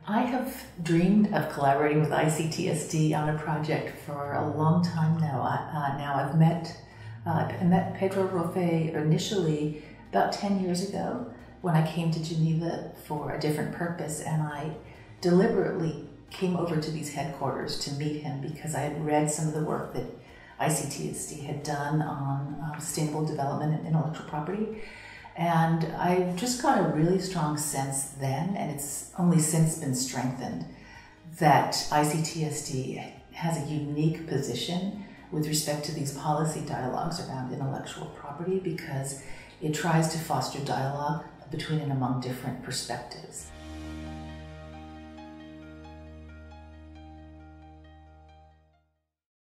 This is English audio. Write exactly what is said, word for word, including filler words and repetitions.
I have dreamed of collaborating with I C T S D on a project for a long time now. Uh, now I've met, uh, I met Pedro Rofe initially about ten years ago when I came to Geneva for a different purpose, and I deliberately came over to these headquarters to meet him because I had read some of the work that I C T S D had done on uh, sustainable development and intellectual property. And I just got a really strong sense then, and it's only since been strengthened, that I C T S D has a unique position with respect to these policy dialogues around intellectual property because it tries to foster dialogue between and among different perspectives.